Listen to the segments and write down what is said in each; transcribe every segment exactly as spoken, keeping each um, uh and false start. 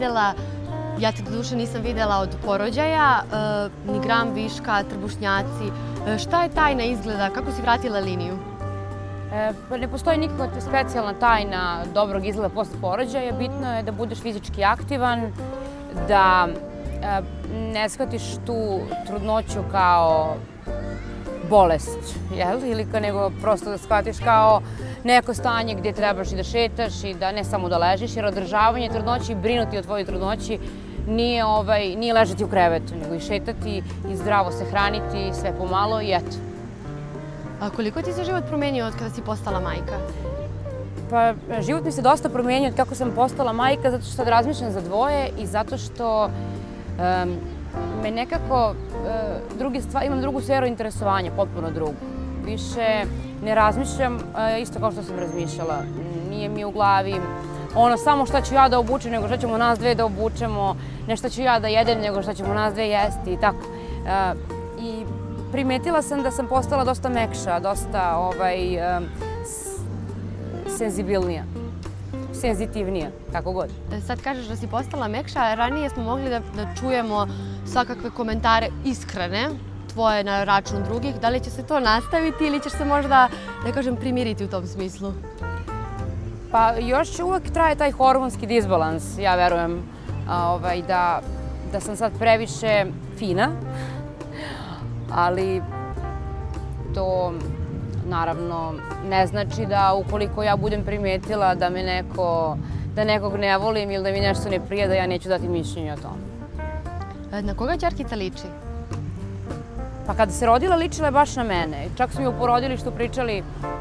videla, ja te doduše nisam videla od porođaja, ni gram viška, trbušnjaci. Šta je tajna izgleda? Kako si vratila liniju? Ne postoji nikakva specijalna tajna dobrog izgleda posle porođaja. Bitno je da budeš fizički aktivan, da ne shvatiš tu trudnoću kao bolest, ili nego prosto da shvatiš kao neko stanje gdje trebaš i da šetaš i da ne samo da ležiš, jer održavanje trudnoći i brinuti o tvojoj trudnoći nije ležati u krevetu, nego i šetati i zdravo se hraniti, sve pomalo i eto. A koliko ti se život promenio od kada si postala majka? Pa život mi se dosta promenio od kako sam postala majka, zato što sad razmišljam za dvoje i zato što me nekako imam drugu sferu interesovanja, potpuno drugu. Više ne razmišljam isto kao što sam razmišljala. Nije mi u glavi ono samo šta ću ja da obučem, nego šta ćemo nas dve da obučemo, ne šta ću ja da jedem, nego šta ćemo nas dve jesti i tako. I primetila sam da sam postala dosta mekša, dosta senzibilnija, senzitivnija, kako god. Sad kažeš da si postala mekša, a ranije smo mogli da čujemo svakakve komentare iskrene, tvoje na račun drugih. Da li će se to nastaviti ili ćeš se možda, da kažem, primiriti u tom smislu? Pa još će uvek traje taj hormonski disbalans, ja verujem da sam sad previše fina, ali to naravno ne znači da ukoliko ja budem primetila da me neko, da nekog ne volim ili da mi nešto ne prija, da ja neću dati mišljenje o tome. Na koga ćerkica liči? Pa kada se rodila, ličila je baš na mene. Čak su mi u porodilištu pričali,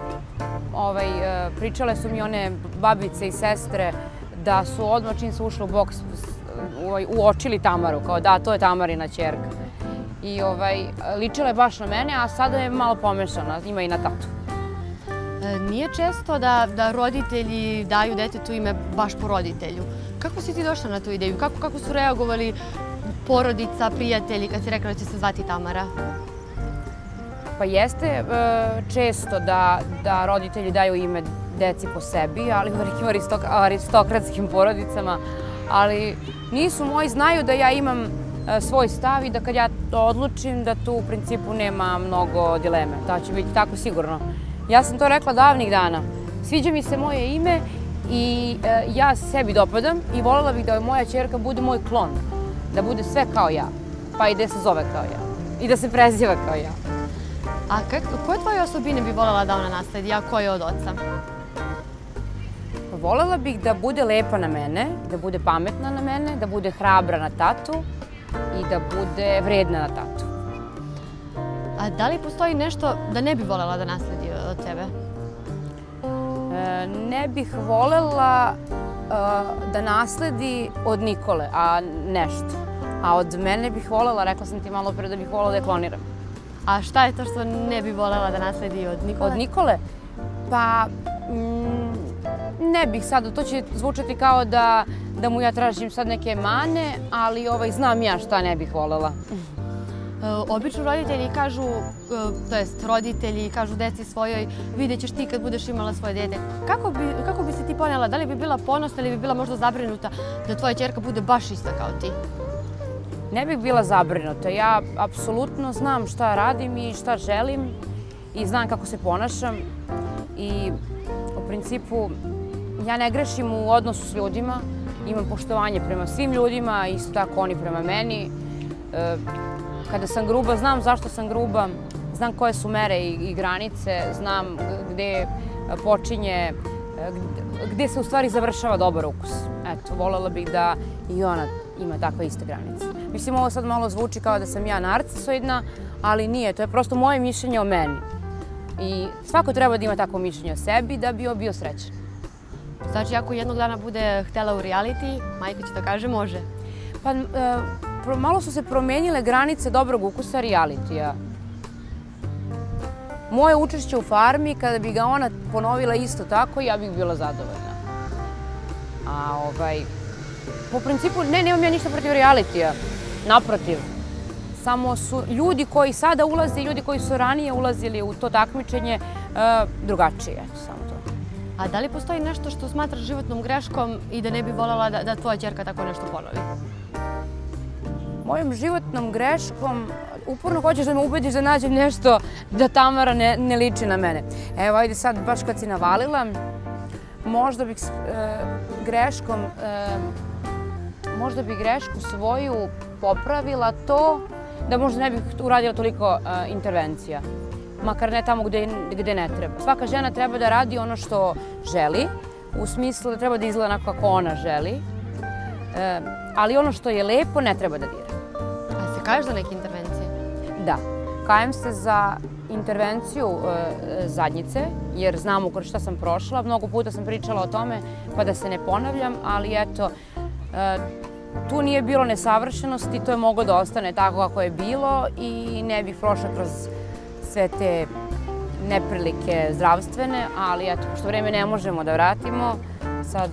pričale su mi one babice i sestre da su odmah čim su ušle u boks uočili Tamaru, kao da, to je Tamarina ćerka. I ličila je baš na mene, a sada je malo pomešana, ima i na tatu. Nije često da roditelji daju detetu ime baš po roditelju. Kako si ti došla na tu ideju? Kako su reagovali porodica, prijatelji kad si rekla da će se zvati Tamara? Pa jeste često da roditelji daju ime deci po sebi, ali u nekim aristokratskim porodicama, ali nisu moji, znaju da ja imam svoj stav i da kad ja to odlučim da tu u principu nema mnogo dileme. Da će biti tako sigurno. Ja sam to rekla davnih dana. Sviđa mi se moje ime i ja sebi dopadam i voljela bih da moja ćerka bude moj klon. Da bude sve kao ja, pa i da se zove kao ja. I da se preziva kao ja. A koje tvoje osobine bi voljela da ona nasledi, a koje od oca? Voljela bih da bude lepa na mene, da bude pametna na mene, da bude hrabra na tatu i da bude vredna na tatu. A da li postoji nešto da ne bi voljela da nasledi od tebe? Ne bih voljela da nasledi od Nikole, a nešto. A od mene bih voljela, rekla sam ti malo pre da bih voljela da je kloniram. A šta je to što ne bi voljela da nasledi od Nikole? Od Nikole? Pa ne bih sad, to će zvučati kao da mu ja tražim sad neke mane, ali znam ja šta ne bih voljela. Obično roditelji kažu, to jest roditelji kažu deci svojoj, vidjet ćeš ti kad budeš imala svoje dete. Kako bi se ti ponijela? Da li bi bila ponosna ili bi bila možda zabrinuta da tvoja ćerka bude baš ista kao ti? Ne bih bila zabrinuta. Ja apsolutno znam šta radim i šta želim i znam kako se ponašam i u principu ja ne grešim u odnosu s ljudima, imam poštovanje prema svim ljudima, isto tako oni prema meni. Kada sam gruba, znam zašto sam gruba, znam koje su mere i granice, znam gde počinje, gde se u stvari završava dobar ukus. Eto, voljela bih da i ona ima takve iste granice. Mislim, ovo sad malo zvuči kao da sam ja narcisoidna, ali nije, to je prosto moje mišljenje o meni. I svako treba da ima takvo mišljenje o sebi da bi bio srećan. Znači, ako jednog dana bude htela u reality, majka će da kaže može. Pa, malo su se promenile granice dobrog ukusa realitija. Moje učešće u Farmi, kada bi ga ona ponovila isto tako, ja bih bila zadovoljna. A ovaj, po principu, ne, nemam ja ništa protiv realitija. Naprotiv. Samo su ljudi koji sada ulaze i ljudi koji su ranije ulazili u to takmičenje drugačije, eto, samo to. A da li postoji nešto što smatraš životnom greškom i da ne bi voljela da tvoja ćerka tako nešto ponovi? Mojom životnom greškom uporno hoćeš da me ubediš da nađem nešto da Tamara ne liči na mene. Evo, ajde sad, baš kad si navalila, možda bih greškom, možda bih grešku svoju popravila to da možda ne bih uradila toliko intervencija. Makar ne tamo gde ne treba. Svaka žena treba da radi ono što želi, u smislu da treba da izgleda onako kako ona želi, ali ono što je lepo ne treba da dira. A se kaješ za neke intervencije? Da. Kajem se za intervenciju zadnjice, jer znam kroz šta sam prošla. Mnogo puta sam pričala o tome, pa da se ne ponavljam, ali eto, tu nije bilo nesavršenosti, to je moglo da ostane tako kako je bilo i ne bih prošla kroz sve te neprilike zdravstvene, ali eto, pošto vreme ne možemo da vratimo, sad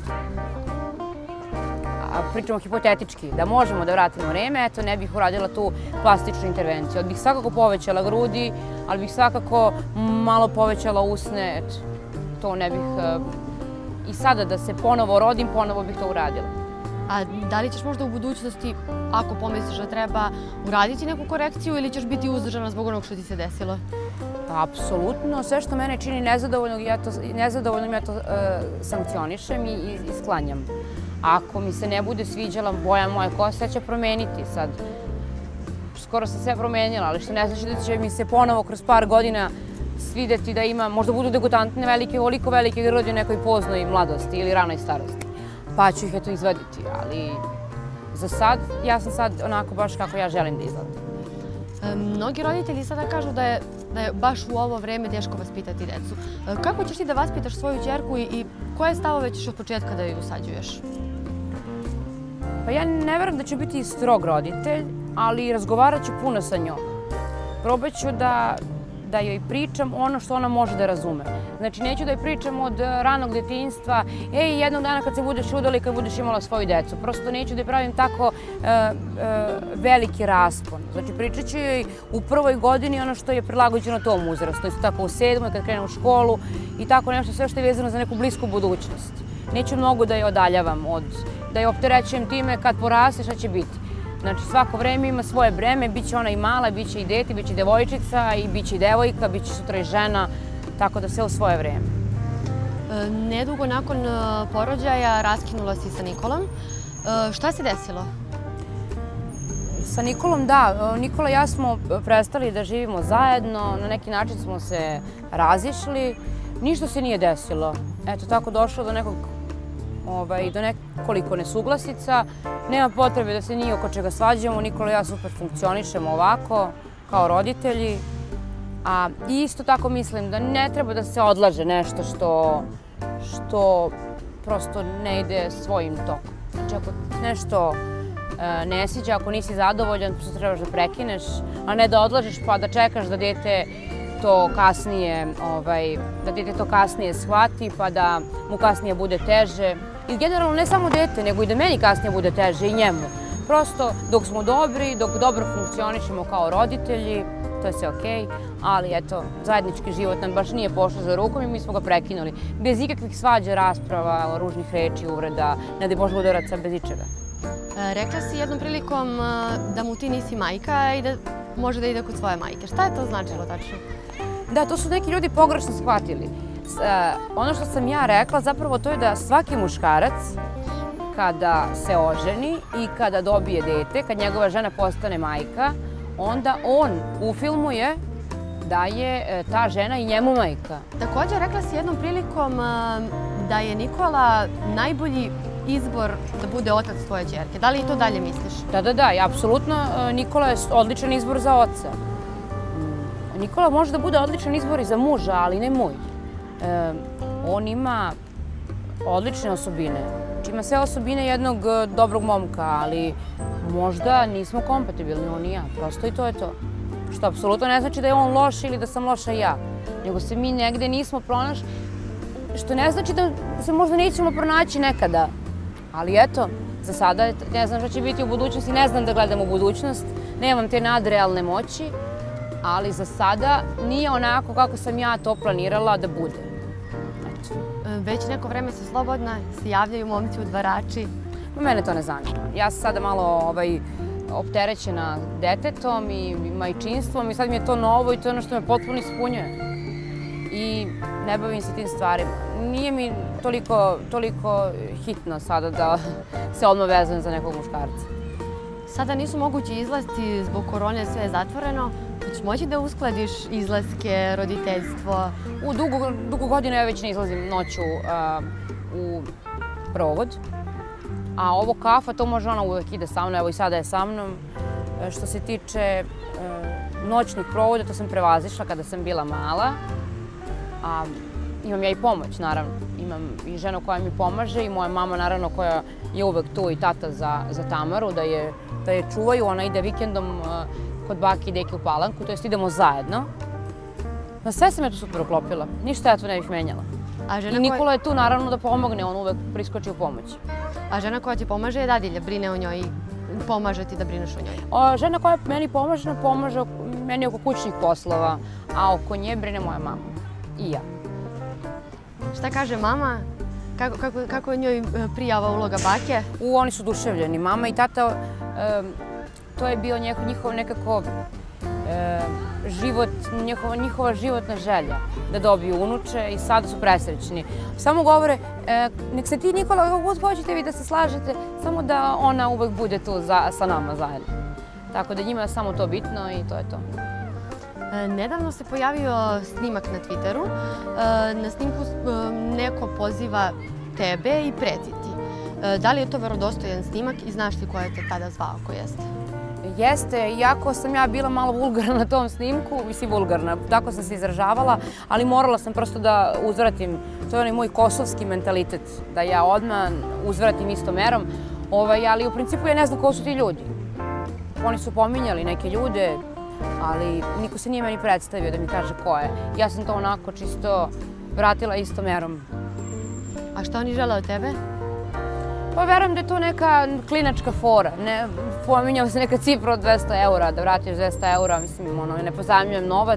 pričamo hipotetički, da možemo da vratimo vreme, eto, ne bih uradila tu plastičnu intervenciju. Od bih svakako povećala grudi, ali bih svakako malo povećala usne, eto, to ne bih, i sada da se ponovo rodim, ponovo bih to uradila. A da li ćeš možda u budućnosti, ako pomisliš da treba, uraditi neku korekciju ili ćeš biti uzdržana zbog onog što ti se desilo? Apsolutno. Sve što mene čini nezadovoljnom, ja to sankcionišem i sklanjam. Ako mi se ne bude sviđala boja moje kose, ja ću promeniti sad. Skoro sam sve promenila, ali što ne znači da će mi se ponovo kroz par godina svideti da ima, možda budu degutantne velike, oliko velike grudi u nekoj poznoj mladosti ili ranoj starosti. Pa ću ih eto izvaditi, ali za sad, ja sam sad onako baš kako ja želim da izgledam. Mnogi roditelji sada kažu da je baš u ovo vreme teško vaspitati decu. Kako ćeš ti da vaspitaš svoju ćerku i koje stavove ćeš od početka da joj usađuješ? Pa ja ne verujem da ću biti strog roditelj, ali razgovarat ću puno sa njom. Probat ću da da joj pričam ono što ona može da razume. Znači, neću da joj pričam od ranog detinjstva, ej, jednog dana kad se budeš udala i kad budeš imala svoju decu. Prosto neću da joj pravim tako veliki raspon. Znači, pričat ću joj u prvoj godini ono što je prilagođeno tom uzrastu. Isto tako u sedmoj, kad krene u školu i tako nešto, sve što je vezano za neku blisku budućnost. Neću mnogo da joj odaljavam, da joj opterećujem time kad poraste šta će biti. Znači, svako vreme ima svoje breme, bit će ona i mala, bit će i dete, bit će i devojčica, i bit će i devojka, bit će sutra i žena, tako da sve u svoje vreme. Nedugo nakon porođaja raskinula si sa Nikolom. Šta se desilo? Sa Nikolom, da. Nikola i ja smo prestali da živimo zajedno, na neki način smo se razišli. Ništa se nije desilo. Eto, tako došlo do nekog do nekoliko nesuglasica. Nema potrebe da se nije oko čega svađamo. Nikola i ja super funkcionišemo ovako, kao roditelji. A isto tako mislim da ne treba da se odlaže nešto što prosto ne ide svojim tokom. Znači, ako nešto ne siđe, ako nisi zadovoljan, prosto trebaš da prekineš, a ne da odlažeš pa da čekaš da dete to kasnije, da dete to kasnije shvati, pa da mu kasnije bude teže. I generalno ne samo dete, nego i da meni kasnije bude teže i njemu. Prosto dok smo dobri, dok dobro funkcionišemo kao roditelji, to je sve okej, ali eto, zajednički život nam baš nije pošlo za rukom i mi smo ga prekinuli. Bez ikakvih svađa, rasprava, ružnih reči, uvreda, ne daj Bože udaraca, bez ičega. Rekla si jednom prilikom da mu ti nisi majka i da može da ide kod svoje majke. Šta je to značilo tačno? Da, to su neki ljudi pogrešno shvatili. Ono što sam ja rekla zapravo to je da svaki muškarac kada se oženi i kada dobije dete, kad njegova žena postane majka, onda on ufilmuje da je ta žena i njemu majka. Također rekla si jednom prilikom da je Nikola najbolji izbor da bude otac tvoje ćerke. Da li i to dalje misliš? Da, da, da. Apsolutno Nikola je odličan izbor za oca. Nikola može da bude odličan izbor i za muža, ali ne moj. On ima odlične osobine. Znači, ima sve osobine jednog dobrog momka, ali možda nismo kompatibilni, on i ja. Prosto i to je to. Što apsolutno ne znači da je on loš ili da sam loša ja. Nego se mi negde nismo pronašli, što ne znači da se možda nećemo pronaći nekada. Ali eto, za sada ne znam šta će biti u budućnosti, ne znam da gledam u budućnost, nemam te nadrealne moći, ali za sada nije onako kako sam ja to planirala da bude. životu. Već neko vreme se slobodna, se javljaju momci udvarači. Mene to ne zanima. Ja sam sada malo opterećena detetom i majčinstvom i sad mi je to novo i to je ono što me potpuno ispunjuje. I ne bavim se tim stvarima. Nije mi toliko hitno sada da se odmah vezujem za nekog muškarca. Sada nisu mogući izlasti, zbog korone sve je zatvoreno. Hoćeš moći da uskladiš izlaske, roditeljstvo? U dugo godina ja već ne izlazim noću u provod. A ovo kafa, to može ona uvek ide sa mnom, evo i sada je sa mnom. Što se tiče noćnih provoda, to sam prevazišla kada sam bila mala. A imam ja i pomoć, naravno. Imam i ženu koja mi pomaže i moja mama, naravno, koja je uvek tu i tata za Tamaru, da je čuvaju. Ona ide vikendom kod bake i deke u Palanku, to jest idemo zajedno. Na sve sam je to super uklopila. Ništa ja tu ne bih menjala. I Nikola je tu, naravno, da pomogne, on uvek priskoči u pomoć. A žena koja ti pomaže je dadilja, brine o njoj i pomaže ti da brineš o njoj? Žena koja meni pomaže, pomaže meni oko kućnih poslova, a oko nje brine moja mama. I ja. Šta kaže mama? Kako je njoj prijava uloga bake? Oni su duševljeni. Mama i tata, to je bio njihov nekako život, njihova životna želja da dobiju unuče i sada su presrećni. Samo govore, nek se ti, Nikola, kako god hoćete vi da se slažete, samo da ona uvek bude tu sa nama zajedno. Tako da njima je samo to bitno i to je to. Nedavno se pojavio snimak na Twitteru. Na snimku neko poziva tebe i preti ti. Da li je to verodostojan snimak i znaš li ko je te tada zvao, ko jeste? Jeste, iako sam ja bila malo vulgarna na tom snimku, mislim vulgarna, tako sam se izražavala, ali morala sam prosto da uzvratim, to je onaj moj kosovski mentalitet, da ja odmah uzvratim istom merom, ali u principu ja ne znam ko su ti ljudi. Oni su pominjali neke ljude, ali niko se nije meni predstavio da mi kaže ko je. Ja sam to onako čisto vratila istom merom. A šta oni žele od tebe? Pa verujem da je to neka klinačka fora. Pominjao se neka cifra od dvesta eura, da vratiš dvesta eura, mislim, ne pozajmljujem novac.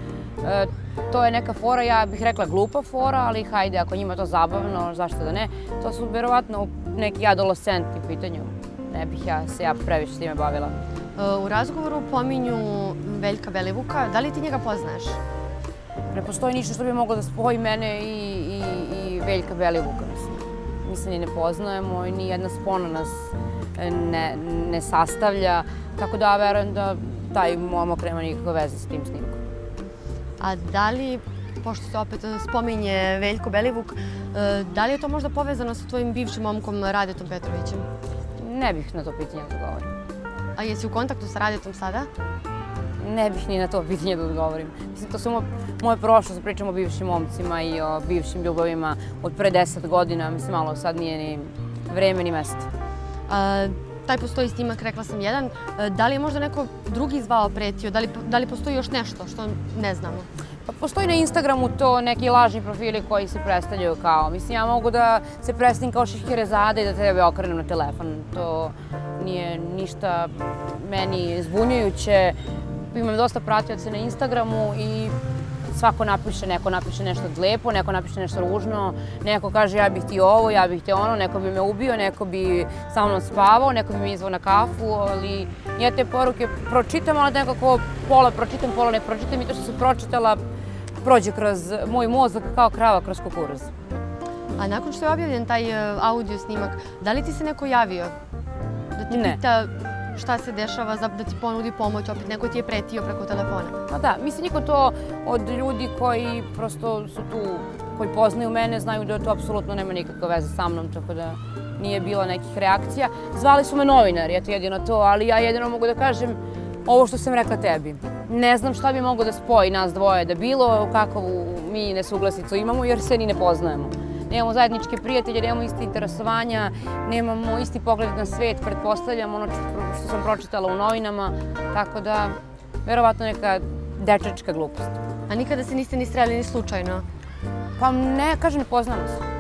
To je neka fora, ja bih rekla glupa fora, ali hajde, ako njima to zabavno, zašto da ne. To su verovatno neki adolescenti u pitanju. Ne bih se ja previše s time bavila. U razgovoru pominju Veljka Belivuka. Da li ti njega poznaješ? Ne postoji ništa što bi moglo da spoji mene i Veljka Belivuka. Mi se ni ne poznajemo i ni jedna spona nas ne sastavlja. Tako da verujem da taj momak nema nikakve veze s tim snimkom. A da li, pošto se opet spominje Veljko Belivuk, da li je to možda povezano sa tvojim bivšim momkom Radetom Petrovićem? Ne bih na to pitanje da odgovorim. A jesi u kontaktu sa Radetom sada? Ne bih ni na to pitanje da odgovorim. Mislim, to su moje prošlost, pričamo o bivšim momcima i o bivšim ljubavima od pre deset godina. Mislim, malo sad nije ni vreme ni mesto. Taj postoji snimak, rekla sam jedan. Da li je možda neko drugi zvao, pretio? Da li postoji još nešto što ne znamo? Pa postoji na Instagramu to neki lažni profili koji se predstavljaju kao. Mislim, ja mogu da se predstavim kao Šehherezada i da tebe okrenem na telefon. To nije ništa meni zbunjujuće. Imam dosta pratioca na Instagramu i svako napiše, neko napiše nešto lepo, neko napiše nešto ružno, neko kaže ja bih ti ovo, ja bih ti ono, neko bi me ubio, neko bi sa mnom spavao, neko bi me izvao na kafu, ali ja te poruke pročitam, ali nekako pola pročitam, pola ne pročitam i to što sam pročitala prođe kroz moj mozak kao krava kroz kukuruz. A nakon što je objavljen taj audio snimak, da li ti se neko javio? Da ti pita šta se dešava, da ti ponudi pomoć, opet neko ti je pretio preko telefona? Pa da, mislim, niko to od ljudi koji prosto su tu, koji poznaju mene, znaju da to apsolutno nema nikakve veze sa mnom, tako da nije bilo nekih reakcija. Zvali su me novinari, eto jedino to, ali ja jedino mogu da kažem ovo što sam rekla tebi. Ne znam šta bi moglo da spoji nas dvoje, da bilo kakvu mi nesuglasicu imamo, jer se ni ne poznajemo. Nemamo zajedničke prijatelje, nemamo isti interesovanja, nemamo isti pogled na svet, pretpostavljam ono što sam pročitala u novinama, tako da, verovatno neka dečačka glupost. A nikada se niste ni sreli ni slučajno? Pa ne, kažem, ne poznamo se.